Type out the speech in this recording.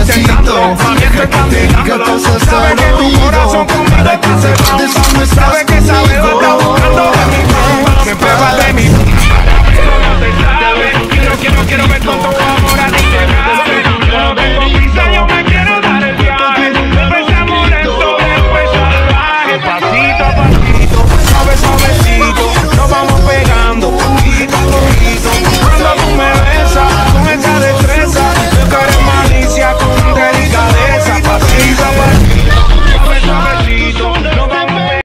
intentando, deja que te diga cosas al oído, para que te quedes un estás conmigo.